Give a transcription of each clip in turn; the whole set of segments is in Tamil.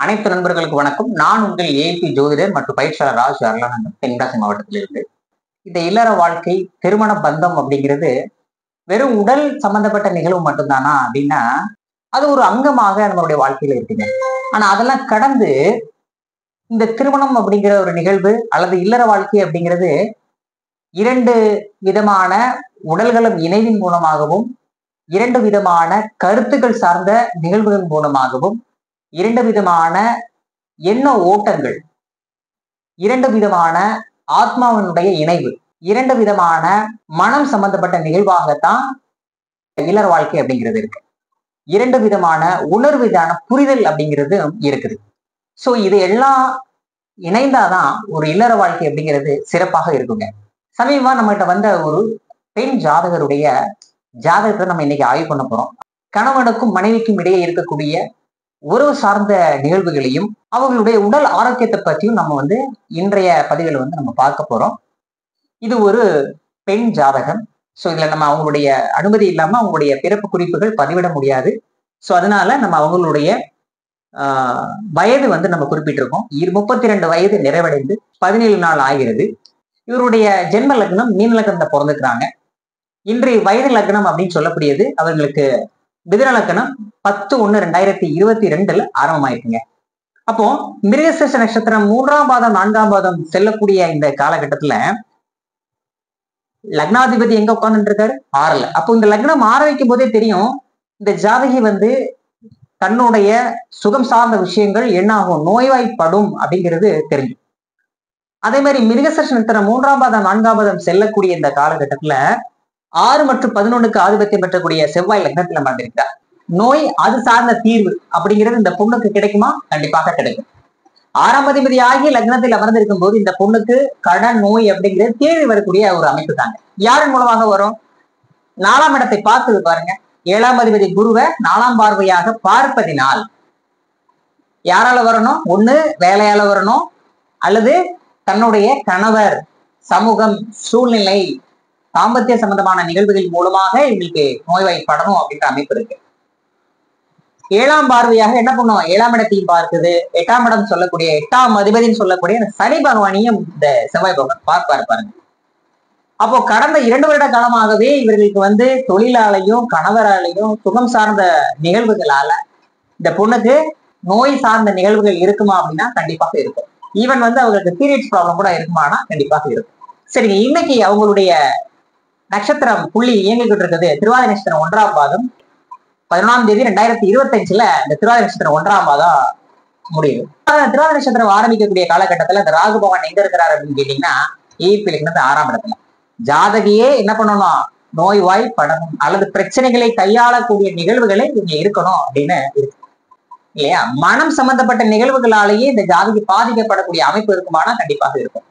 அனைத்து நண்பர்களுக்கு வணக்கம். நான் உங்கள் ஏபி ஜோதிடர் மற்றும் பயிற்சியாளர் ராஜ் அருளானந்தம், தென்காசி மாவட்டத்தில் இருந்து. இந்த இல்லற வாழ்க்கை, திருமண பந்தம் அப்படிங்கிறது வெறும் உடல் சம்பந்தப்பட்ட நிகழ்வு மட்டும்தானா அப்படின்னா, அது ஒரு அங்கமாக நம்மளுடைய வாழ்க்கையில இருக்குங்க. ஆனா அதெல்லாம் கடந்து இந்த திருமணம் அப்படிங்கிற ஒரு நிகழ்வு அல்லது இல்லற வாழ்க்கை அப்படிங்கிறது இரண்டு விதமான உடல்களும் இணைவின் மூலமாகவும், இரண்டு விதமான கருத்துக்கள் சார்ந்த நிகழ்வுகள் மூலமாகவும், இரண்டு விதமான எண்ண ஓட்டங்கள், இரண்டு விதமான ஆத்மாவினுடைய இணைவு, இரண்டு விதமான மனம் சம்பந்தப்பட்ட நிகழ்வாகத்தான் இல்லற வாழ்க்கை அப்படிங்கிறது இருக்கு. இரண்டு விதமான உணர்விதான புரிதல் அப்படிங்கிறது இருக்குது. சோ இது எல்லாம் இணைந்தாதான் ஒரு இல்லற வாழ்க்கை அப்படிங்கிறது சிறப்பாக இருக்குங்க. சமீபமா நம்மகிட்ட வந்த ஒரு பெண் ஜாதகருடைய ஜாதகத்தை நம்ம இன்னைக்கு ஆய்வு பண்ண போறோம். கணவனுக்கும் மனைவிக்கும் இடையே இருக்கக்கூடிய உறவு சார்ந்த நிகழ்வுகளையும் அவர்களுடைய உடல் ஆரோக்கியத்தை பற்றியும் நம்ம இன்றைய பதிவில் நம்ம பார்க்க போறோம். இது ஒரு பெண் ஜாதகம். ஸோ இதுல நம்ம அவங்களுடைய அனுமதி இல்லாம அவங்களுடைய பிறப்பு குறிப்புகள் பதிவிட முடியாது. ஸோ அதனால நம்ம அவங்களுடைய வயது நம்ம குறிப்பிட்டிருக்கோம். 32 வயது நிறைவடைந்து 17 நாள் ஆகிறது. இவருடைய ஜென்ம லக்னம் மீன லக்னத்தை பிறந்துக்கிறாங்க. இன்றைய வயது லக்னம் அப்படின்னு சொல்லக்கூடியது அவர்களுக்கு மிதுன லக்னம் 10/1/2022 ஆரம்பமாயிருக்குங்க. அப்போ மிருகசீரிஷ நட்சத்திரம் 3ஆம் பாதம் 4ஆம் பாதம் செல்லக்கூடிய இந்த காலகட்டத்துல லக்னாதிபதி எங்க உட்கார்ந்துட்டு இருக்காரு? 6ல. அப்போ இந்த லக்னம் ஆரம்பிக்கும் போதே தெரியும் இந்த ஜாதகி தன்னுடைய சுகம் சார்ந்த விஷயங்கள் என்ன ஆகும், நோய்வாய்ப்படும் அப்படிங்கிறது தெரியும். அதே மாதிரி மிருகசீரிஷ நட்சத்திரம் 3ஆம் பாதம் 4ஆம் பாதம் செல்லக்கூடிய இந்த காலகட்டத்துல 6 மற்றும் 11க்கு ஆதிபத்தியம் பெற்றக்கூடிய செவ்வாய் லக்னத்துல அமர்ந்திருக்கிறார். நோய் அது சார்ந்த தீர்வு அப்படிங்கிறது இந்த பொண்ணுக்கு கிடைக்குமா? கண்டிப்பாக கிடைக்கும். 6ஆம் அதிபதி ஆகி லக்னத்தில் அமர்ந்திருக்கும் போது இந்த பொண்ணுக்கு கடன் நோய் அப்படிங்கிறது தேடி வரக்கூடிய ஒரு அமைப்பு தாங்க. யாரின் மூலமாக வரும்? 4ஆம் இடத்தை பார்த்து பாருங்க. 7ஆம் அதிபதி குருவை 4ஆம் பார்வையாக பார்ப்பதினால் யாரால வரணும்? ஒண்ணு வேலையால வரணும், அல்லது தன்னுடைய கணவர், சமூகம், சூழ்நிலை, தாம்பத்திய சம்பந்தமான நிகழ்வுகள் மூலமாக இவங்களுக்கு நோய்வாய்ப்படணும் அப்படின்ற அமைப்பு இருக்கு. 7ஆம் பார்வையாக என்ன பண்ணுவோம்? 7ஆம் இடத்தையும் பார்க்குது. 8ஆம் இடம் சொல்லக்கூடிய 8ஆம் அதிபதினு சொல்லக்கூடிய சனி பகவானையும் இந்த செவ்வாய் பகவான் பார்ப்பாரு பாருங்க. அப்போ கடந்த 2 வருட காலமாகவே இவர்களுக்கு தொழிலாலையும் கணவராலையும் சுகம் சார்ந்த நிகழ்வுகளால இந்த பொண்ணுக்கு நோய் சார்ந்த நிகழ்வுகள் இருக்குமா அப்படின்னா கண்டிப்பாக இருக்கும். ஈவன் அவங்களுக்கு பீரியட்ஸ் ப்ராப்ளம் கூட இருக்குமானா கண்டிப்பாக இருக்கும். சரிங்க, இன்னைக்கு அவங்களுடைய நட்சத்திரம் புள்ளி இயங்கிக்கிட்டு இருக்குது திருவாதிரை நட்சத்திரம் 1ஆம் பாதம். 11ஆம் தேதி 2025 இந்த திருவாதிரை நட்சத்திரம் 1ஆம் பாதம் முடியுது. திருவாதிரை நட்சத்திரம் ஆரம்பிக்கக்கூடிய காலகட்டத்துல இந்த ராகு பகவான் எங்க இருக்கிறாரு அப்படின்னு கேட்டீங்கன்னா ஈர்ப்பு லக்னத்து 6ஆம் இடத்துல. ஜாதகியே என்ன பண்ணணும்? நோய்வாய் படணும் அல்லது பிரச்சனைகளை கையாளக்கூடிய நிகழ்வுகளை இங்க இருக்கணும் அப்படின்னு இருக்கு இல்லையா? மனம் சம்பந்தப்பட்ட நிகழ்வுகளாலேயே இந்த ஜாதகி பாதிக்கப்படக்கூடிய அமைப்பு இருக்குமானா கண்டிப்பாக இருக்கும்.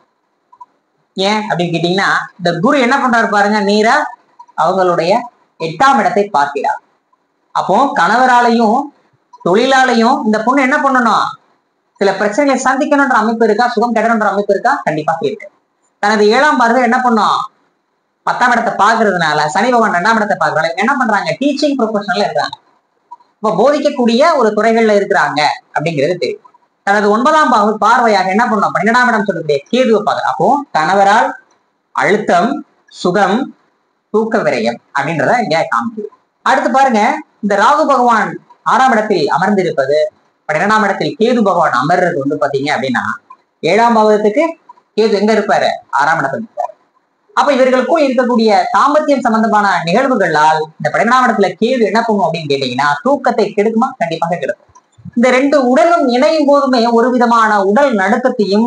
ஏன் அப்படின்னு கேட்டீங்கன்னா இந்த குரு என்ன பண்றாரு பாருங்க, நேரா அவங்களுடைய 8ஆம் இடத்தை பார்க்கிறார். அப்போ கணவராலையும் தொழிலாலையும் இந்த பொண்ணு என்ன பண்ணணும்? சில பிரச்சனைகளை சந்திக்கணும்ன்ற அமைப்பு இருக்கா? சுகம் கெடணுன்ற அமைப்பு இருக்கா? கண்டிப்பாக இருக்கு. தனது 7ஆம் பார்வை என்ன பண்ணும்? 10ஆம் இடத்தை பார்க்கறதுனால சனி பகவான் 2ஆம் இடத்தை பார்க்கறாங்க. என்ன பண்றாங்க? டீச்சிங் ப்ரொஃபஷனல்ல இருக்காங்க. இப்ப போதிக்கக்கூடிய ஒரு துறைகள்ல இருக்கிறாங்க அப்படிங்கிறது தெரியும். தனது 9ஆம் பார்வையாக என்ன பண்ணும்? 12ஆம் இடம் சொல்லக்கூடிய கேதுவை பார்க்க. அப்போ கணவரால் அழுத்தம், சுகம், தூக்க விரயம் அப்படின்றத இங்க காமிக்குது. அடுத்து பாருங்க, இந்த ராகு பகவான் 6ஆம் இடத்தில் அமர்ந்திருப்பது, 12ஆம் இடத்தில் கேது பகவான் அமர்றது பாத்தீங்க அப்படின்னா 7ஆம் பாவத்துக்கு கேது எங்க இருப்பாரு? 6ஆம் இடத்துல இருப்பாரு. அப்ப இவர்களுக்கும் இருக்கக்கூடிய தாம்பத்தியம் சம்பந்தமான நிகழ்வுகளால் இந்த 12ஆம் இடத்துல கேது என்ன பண்ணும் அப்படின்னு கேட்டீங்கன்னா தூக்கத்தை கெடுக்குமா? கண்டிப்பாக கெடுக்கும். இந்த 2 உடலும் இணையும் போதுமே ஒரு விதமான உடல் நடுக்கத்தையும்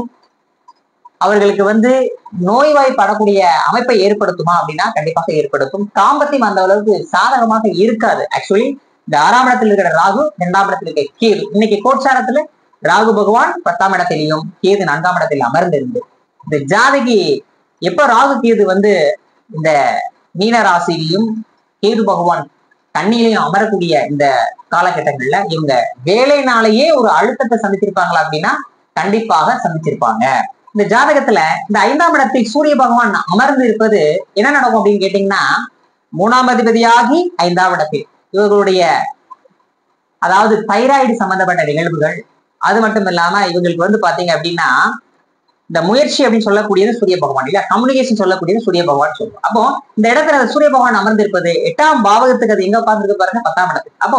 அவர்களுக்கு நோய்வாய்ப்படக்கூடிய அமைப்பை ஏற்படுத்துமா அப்படின்னா கண்டிப்பாக ஏற்படுத்தும். தாம்பத்தியம் அந்த அளவுக்கு சாதகமாக இருக்காது. ஆக்சுவலி இந்த 6ஆம் இடத்தில் இருக்கிற ராகு, 2ஆம் இடத்தில் இருக்கிற கேது, இன்னைக்கு கோட்சாரத்துல ராகு பகவான் 10ஆம் இடத்திலையும் கேது 4ஆம் இடத்தில் அமர்ந்திருந்து இந்த ஜாதகி எப்ப ராகு கேது இந்த மீன ராசியிலையும் கேது பகவான் கண்ணிலையும் அமரக்கூடிய இந்த காலகட்டங்கள்ல இவங்க வேலைனாலேயே ஒரு அழுத்தத்தை சந்திச்சிருப்பாங்களா அப்படின்னா கண்டிப்பாக சந்திச்சிருப்பாங்க. இந்த ஜாதகத்துல இந்த 5ஆம் இடத்தில் சூரிய பகவான் அமர்ந்து இருப்பது என்ன நடக்கும் அப்படின்னு கேட்டீங்கன்னா 3ஆம் அதிபதியாகி 5ஆம் இடத்தில் இவர்களுடைய அதாவது தைராய்டு சம்பந்தப்பட்ட நிகழ்வுகள், அது மட்டும் இல்லாம இவங்களுக்கு வந்து பாத்தீங்க அப்படின்னா இந்த முயற்சி அப்படின்னு சொல்லக்கூடியது சூரிய பகவான் இல்ல, கம்யூனிகேஷன் சொல்லக்கூடியது சூரிய பகவான் சொல்லுவோம். அப்போ இந்த இடத்துல சூரிய பகவான் அமர்ந்திருப்பது 8ஆம் பாவகத்துக்கு அது எங்க உட்கார்ந்துருக்கு பாருங்க, 10ஆம் இடத்துக்கு. அப்போ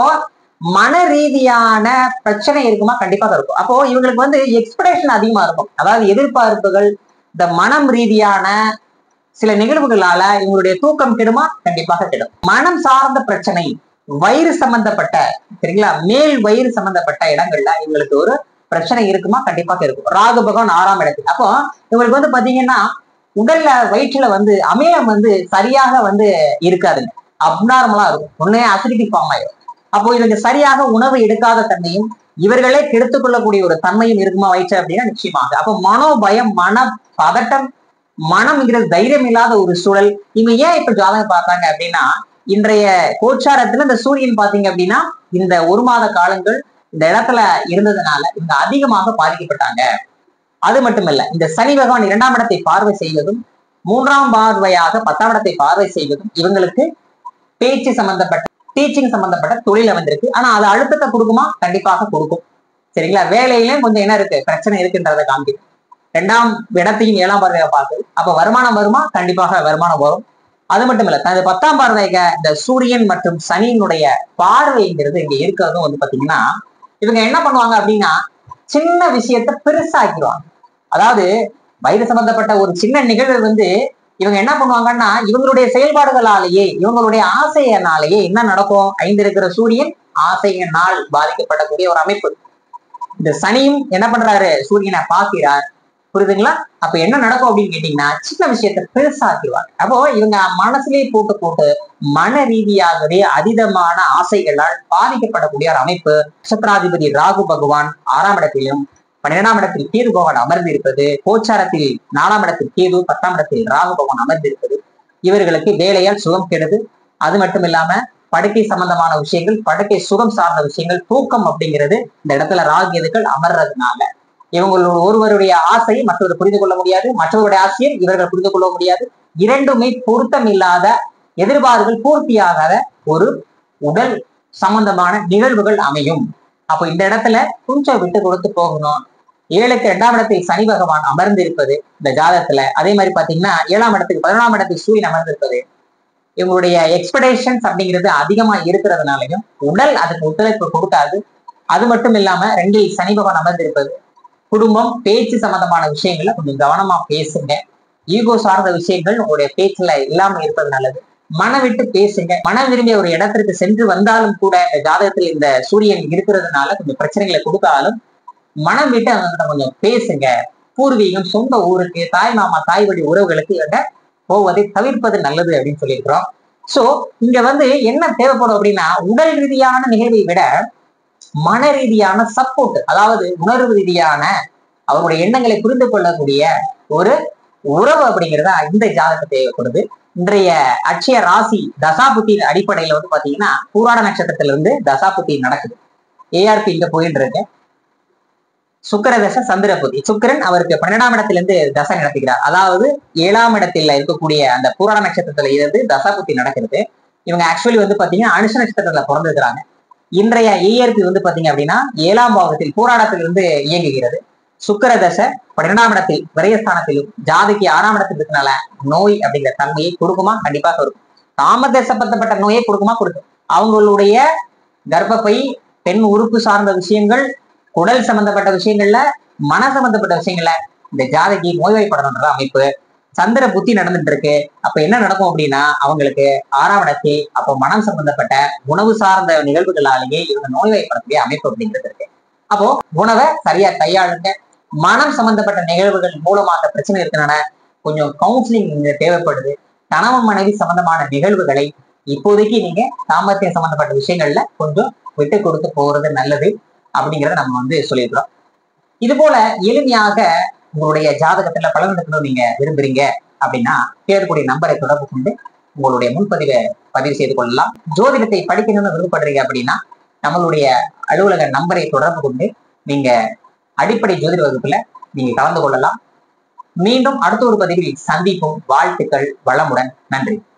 மன ரீதியான பிரச்சனை இருக்குமா, கண்டிப்பாக இருக்கும். அப்போ இவங்களுக்கு வந்து எக்ஸ்பெக்டேஷன் அதிகமா இருக்கும், அதாவது எதிர்பார்ப்புகள், இந்த மனம் ரீதியான சில நிகழ்வுகளால இவங்களுடைய தூக்கம் கெடுமா, கண்டிப்பாக கெடும். மனம் சார்ந்த பிரச்சனை, வயிறு சம்பந்தப்பட்ட, சரிங்களா, மேல் வயிறு சம்பந்தப்பட்ட இடங்கள்ல இவங்களுக்கு ஒரு பிரச்சனை இருக்குமா, கண்டிப்பாக இருக்கும். ராகு பகவான் 6ஆம் இடத்துல. அப்போ இவங்களுக்கு வந்து பாத்தீங்கன்னா உடல்ல வயிற்றுல வந்து அமிலம் வந்து சரியாக வந்து இருக்காதுங்க, அப்நார்மலா இருக்கும். ஒன்னே அசிடிட்டி ஃபார்ம் ஆயிடும். அப்போ இவங்க சரியாக உணவு எடுக்காத தன்மையும் இவர்களே கெடுத்துக் கொள்ளக்கூடிய ஒரு தன்மையும் இருக்குமா வயிற்று அப்படின்னா நிச்சயமாக. அப்போ மனோபயம், மன பதட்டம், மனம்ங்கிறது தைரியம் இல்லாத ஒரு சூழல். இவங்க ஏன் இப்ப ஜாதகம் பார்த்தாங்க அப்படின்னா, இன்றைய கோச்சாரத்துல இந்த சூரியன் பாத்தீங்க அப்படின்னா இந்த 1 மாத காலங்கள் இந்த இடத்துல இருந்ததுனால இவங்க அதிகமாக பாதிக்கப்பட்டாங்க. அது மட்டுமல்ல, இந்த சனி பகவான் 2ஆம் இடத்தை பார்வை செய்வதும் 3ஆம் பார்வையாக 10ஆம் இடத்தை பார்வை செய்வதும் இவங்களுக்கு பேச்சு சம்பந்தப்பட்ட, டீச்சிங் சம்பந்தப்பட்ட தொழில் அமைந்திருக்கு. ஆனா அது அழுத்தத்தை கொடுக்குமா, கண்டிப்பாக கொடுக்கும். சரிங்களா, வேலையிலும் கொஞ்சம் என்ன இருக்கு, பிரச்சனை இருக்குன்றதை காமிக்குது. 2ஆம் இடத்தையும் 7ஆம் பார்வையை பார்க்குது. அப்ப வருமானம் வருமா, கண்டிப்பாக வருமானம் வரும். அது மட்டும் இல்ல, தனது 10ஆம் பார்வைக்கு இந்த சூரியன் மற்றும் சனியினுடைய பார்வைங்கிறது இங்க இருக்கிறதும் வந்து பாத்தீங்கன்னா இவங்க என்ன பண்ணுவாங்க அப்படின்னா சின்ன விஷயத்த பெருசாக்கிடுவாங்க. அதாவது வயிறு சம்பந்தப்பட்ட ஒரு சின்ன நிகழ்வு வந்து இவங்க என்ன பண்ணுவாங்கன்னா இவங்களுடைய செயல்பாடுகளாலேயே, இவங்களுடைய ஆசையினாலேயே என்ன நடக்கும், 5 இருக்கிற சூரியன் ஆசையினால் பாதிக்கப்படக்கூடிய ஒரு அமைப்பு. இந்த சனியும் என்ன பண்றாரு, சூரியனை பார்க்கிறார். புரியுதுங்களா? அப்ப என்ன நடக்கும் அப்படின்னு கேட்டீங்கன்னா சின்ன விஷயத்த பெருசாக்கிடுவாங்க. அப்போ இவங்க மனசுலயே போட்டு போட்டு மன ரீதியாகவே அதீதமான ஆசைகளால் பாதிக்கப்படக்கூடிய ஒரு அமைப்பு. நட்சத்திராதிபதி ராகு பகவான் 6ஆம் இடத்திலும் 12ஆம் இடத்தில் கேது பகவான் அமர்ந்து இருப்பது, கோச்சாரத்தில் 4ஆம் இடத்தில் கேது, 10ஆம் இடத்தில் ராகு பகவான் அமர்ந்து இருப்பது இவர்களுக்கு வேலையால் சுகம் கெடுது. அது மட்டும் இல்லாம படுக்கை சம்பந்தமான விஷயங்கள், படுக்கை சுகம் சார்ந்த விஷயங்கள், தூக்கம் அப்படிங்கிறது இந்த இடத்துல ராகு கேதுக்கள் அமர்றதுனால இவங்களோட ஒருவருடைய ஆசையை மற்றவர் புரிந்து கொள்ள முடியாது, மற்றவருடைய ஆசையை இவர்கள் புரிந்து கொள்ள முடியாது. இரண்டுமே பொருத்தம் இல்லாத, எதிர்பார்ப்புகள் பூர்த்தியாகாத ஒரு உடல் சம்பந்தமான நிகழ்வுகள் அமையும். அப்போ இந்த இடத்துல கொஞ்சம் விட்டு கொடுத்து போகணும். 7க்கு 2ஆம் இடத்தில் சனி பகவான் அமர்ந்து இருப்பது இந்த ஜாதகத்துல, அதே மாதிரி பாத்தீங்கன்னா 7ஆம் இடத்துக்கு 11ஆம் இடத்தில் சூரியன் அமர்ந்திருப்பது இவங்களுடைய எக்ஸ்பெக்டேஷன்ஸ் அப்படிங்கிறது அதிகமா இருக்கிறதுனாலையும் உடல் அதுக்கு ஒத்துழைப்பு கொடுக்காது. அது மட்டும் இல்லாம 2ல் சனி பகவான் அமர்ந்திருப்பது குடும்பம், பேச்சு சம்பந்தமான விஷயங்கள்ல கொஞ்சம் கவனமா பேசுங்க. ஈகோ சார்ந்த விஷயங்கள் உங்களுடைய பேச்சுல இல்லாம இருப்பது நல்லது. மனம் விட்டு பேசுங்க. மனம் விரும்பிய ஒரு இடத்திற்கு சென்று வந்தாலும் கூட இந்த ஜாதகத்தில் இந்த சூரியன் இருக்கிறதுனால கொஞ்சம் பிரச்சனைகளை கொடுத்தாலும் மனம் விட்டு அவங்க கொஞ்சம் பேசுங்க. பூர்வீகம், சொந்த ஊருக்கு, தாய் மாமா, தாய் வழி உறவுகளுக்கு இவங்க போவதை தவிர்ப்பது நல்லது அப்படின்னு சொல்லியிருக்கிறோம். சோ இங்க வந்து என்ன தேவைப்படும் அப்படின்னா உடல் ரீதியான நிகழ்வை விட மன ரீதியான சப்போர்ட், அதாவது உணர்வு ரீதியான அவருடைய எண்ணங்களை புரிந்து கொள்ளக்கூடிய ஒரு உறவு அப்படிங்கிறத இந்த ஜாதகம் தேவைப்படுது. இன்றைய அட்சய ராசி தசாபுத்தின் அடிப்படையில வந்து பாத்தீங்கன்னா பூராட நட்சத்திரத்துல இருந்து தசாபுத்தி நடக்குது. ஏஆர்பி இங்க போயிட்டு இருக்கு. சுக்கர தசை சந்திரபுத்தி. சுக்கரன் அவருக்கு 12ஆம் இடத்துல இருந்து தசை நடத்துகிறார். அதாவது 7ஆம் இடத்துல இருக்கக்கூடிய அந்த பூராட நட்சத்திரத்துல இருந்து தசாபுத்தி நடக்கிறது. இவங்க ஆக்சுவலி வந்து பாத்தீங்கன்னா அனுஷ நட்சத்திரத்துல பிறந்திருக்கிறாங்க. இன்றைய ஏஆர்பி வந்து பாத்தீங்க அப்படின்னா 7ஆம் பாவத்தில் போராட்டத்திலிருந்து இயங்குகிறது. சுக்கர தசை 12ஆம் இடத்தில் விரயஸ்தானத்திலும் ஜாதிக்கு 6ஆம் இடத்தில் இருக்கனால நோய் அப்படிங்கிற தன்மையை கொடுக்குமா, கண்டிப்பாக இருக்கும். காமதேசப்பட்டப்பட்ட நோயை கொடுக்குமா, கொடுக்கும். அவங்களுடைய கர்ப்பப்பை, பெண் உறுப்பு சார்ந்த விஷயங்கள், குடல் சம்பந்தப்பட்ட விஷயங்கள்ல, மன சம்பந்தப்பட்ட விஷயங்கள்ல இந்த ஜாதகி நோய்வாய்ப்படணுன்ற அமைப்பு. சந்திர புத்தி நடந்துட்டு இருக்கு. அப்ப என்ன நடக்கும் அப்படின்னா அவங்களுக்கு 6ஆம் இடத்தில் அப்போ மனம் சம்பந்தப்பட்ட உணவு சார்ந்த நிகழ்வுகளாலேயே இவங்க நோய்வாய்ப்படக்கூடிய அமைப்பு அப்படிங்கிறது இருக்கு. அப்போ உணவை சரியா கையாளுங்க. மனம் சம்பந்தப்பட்ட நிகழ்வுகள் மூலமாக பிரச்சனை இருக்கிறனால கொஞ்சம் கவுன்சிலிங் இங்க தேவைப்படுது. கணவன் மனைவி சம்பந்தமான நிகழ்வுகளை இப்போதைக்கு நீங்க தாம்பத்தியம் சம்பந்தப்பட்ட விஷயங்கள்ல கொஞ்சம் விட்டு கொடுத்து போறது நல்லது அப்படிங்கிறத நம்ம வந்து சொல்லியிருக்கிறோம். இது போல எளிமையாக உங்களுடைய ஜாதகத்துல பலன் எடுக்கணும் நீங்க விரும்புறீங்க அப்படின்னா தேடக்கூடிய நம்பரை தொடர்பு கொண்டு உங்களுடைய முன்பதிவை பதிவு செய்து கொள்ளலாம். ஜோதிடத்தை படிக்கணும்னு விருப்பப்படுறீங்க அப்படின்னா நம்மளுடைய அலுவலக நம்பரை தொடர்பு கொண்டு நீங்க அடிப்படை ஜோதிட வகுப்புல நீங்க கலந்து கொள்ளலாம். மீண்டும் அடுத்த ஒரு பதிவில் சந்திப்போம். வாழ்த்துக்கள், வளமுடன், நன்றி.